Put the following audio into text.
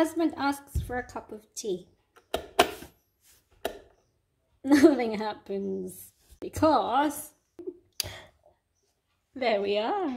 husband asks for a cup of tea. Nothing happens because there we are.